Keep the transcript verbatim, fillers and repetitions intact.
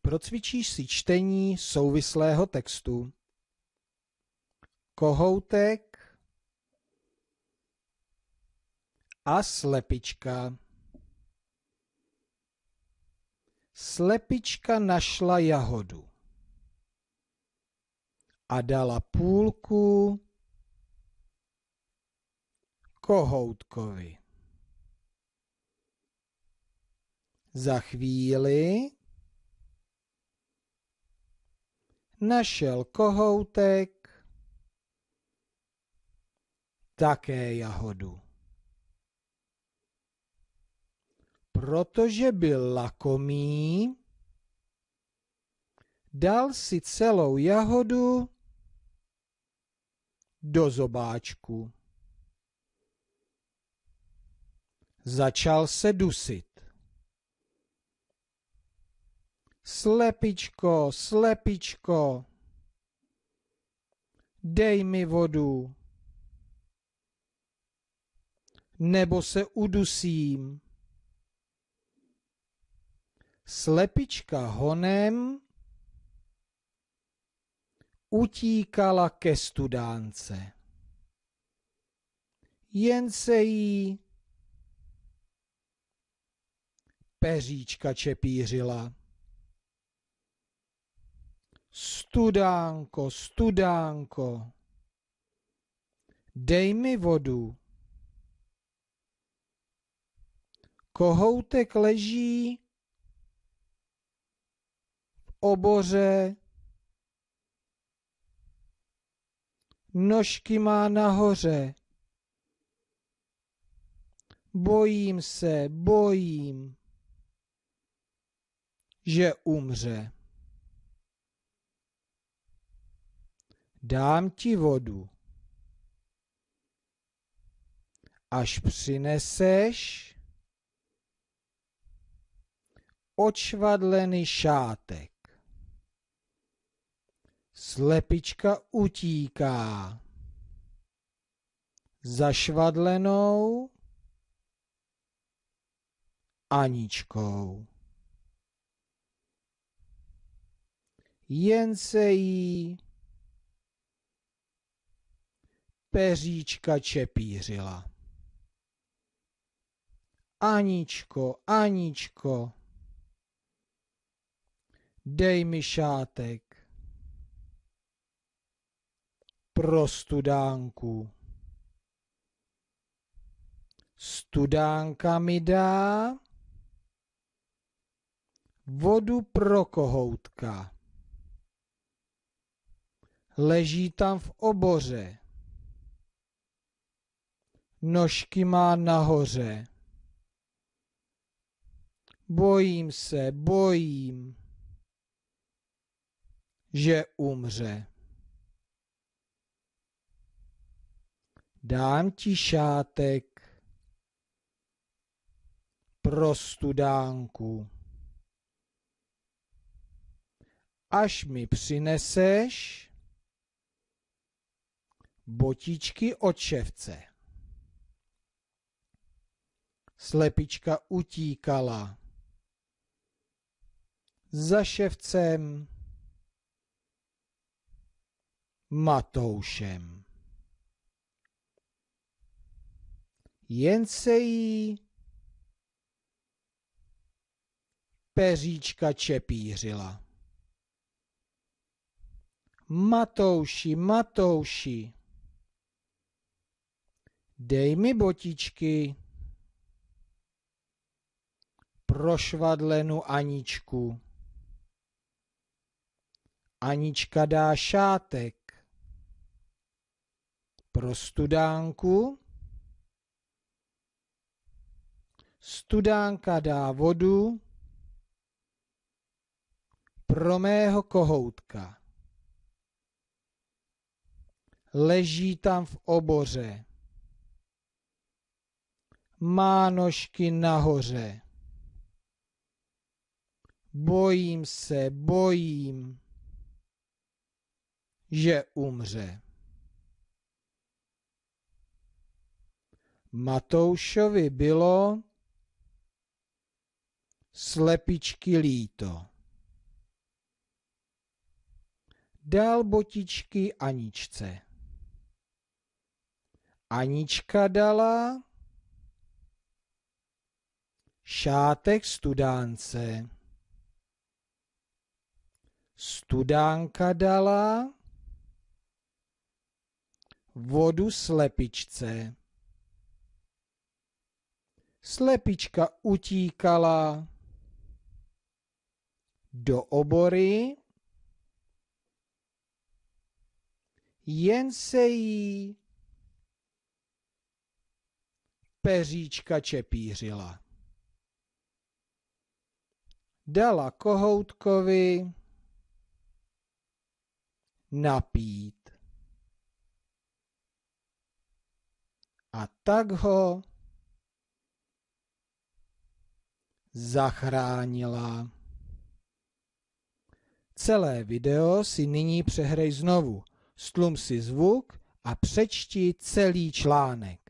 Procvičíš si čtení souvislého textu. Kohoutek a slepička. Slepička našla jahodu a dala půlku kohoutkovi. Za chvíli našel kohoutek také jahodu. Protože byl lakomý, dal si celou jahodu do zobáčku. Začal se dusit. Slepičko, slepičko, dej mi vodu, nebo se udusím. Slepička honem utíkala ke studánce. Jen se jí peříčka čepířila. Studánko, studánko, dej mi vodu. Kohoutek leží v oboře, nožky má nahoře. Bojím se, bojím, že umře. Dám ti vodu. Až přineseš očvadlený šátek. Slepička utíká za švadlenou Aničkou. Jen se jí peříčka čepířila. Aničko, Aničko, dej mi šátek pro studánku. Studánka mi dá vodu pro kohoutka. Leží tam v oboře. Nožky má nahoře. Bojím se, bojím, že umře. Dám ti šátek pro studánku. Až mi přineseš botičky od ševce. Slepička utíkala za ševcem Matoušem. Jen se jí peříčka čepířila. Matouši, Matouši, dej mi botičky pro švadlenu Aničku. Anička dá šátek pro studánku. Studánka dá vodu pro mého kohoutka. Leží tam v oboře. Má nožky nahoře. Bojím se, bojím, že umře. Matoušovi bylo slepičky líto. Dal botičky Aničce. Anička dala šátek studánce. Studánka dala vodu slepičce. Slepička utíkala do obory, jen se jí peříčka čepířila. Dala kohoutkovi napít. A tak ho zachránila. Celé video si nyní přehrej znovu. Stlum si zvuk a přečti celý článek.